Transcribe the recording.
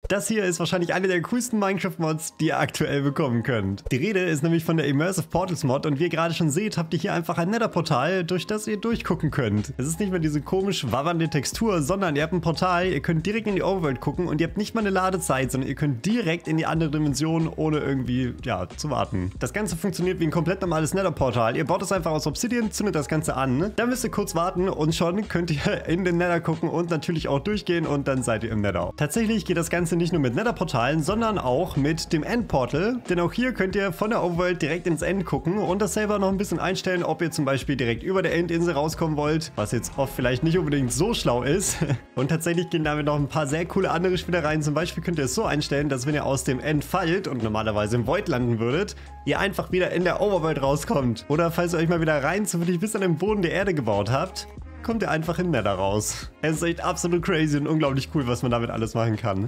Das hier ist wahrscheinlich eine der coolsten Minecraft-Mods, die ihr aktuell bekommen könnt. Die Rede ist nämlich von der Immersive Portals Mod und wie ihr gerade schon seht, habt ihr hier einfach ein Nether-Portal, durch das ihr durchgucken könnt. Es ist nicht mehr diese komisch wabbernde Textur, sondern ihr habt ein Portal, ihr könnt direkt in die Overworld gucken und ihr habt nicht mal eine Ladezeit, sondern ihr könnt direkt in die andere Dimension, ohne irgendwie, ja, zu warten. Das Ganze funktioniert wie ein komplett normales Nether-Portal. Ihr baut es einfach aus Obsidian, zündet das Ganze an, dann müsst ihr kurz warten und schon könnt ihr in den Nether gucken und natürlich auch durchgehen und dann seid ihr im Nether. Tatsächlich geht das Ganze nicht nur mit Nether-Portalen, sondern auch mit dem Endportal, denn auch hier könnt ihr von der Overworld direkt ins End gucken und das selber noch ein bisschen einstellen, ob ihr zum Beispiel direkt über der Endinsel rauskommen wollt, was jetzt oft vielleicht nicht unbedingt so schlau ist. Und tatsächlich gehen damit noch ein paar sehr coole andere Spiele rein. Zum Beispiel könnt ihr es so einstellen, dass wenn ihr aus dem End fallt und normalerweise im Void landen würdet, ihr einfach wieder in der Overworld rauskommt. Oder falls ihr euch mal wieder rein zufällig bis an den Boden der Erde gebaut habt, kommt ihr einfach in Nether raus. Es ist echt absolut crazy und unglaublich cool, was man damit alles machen kann.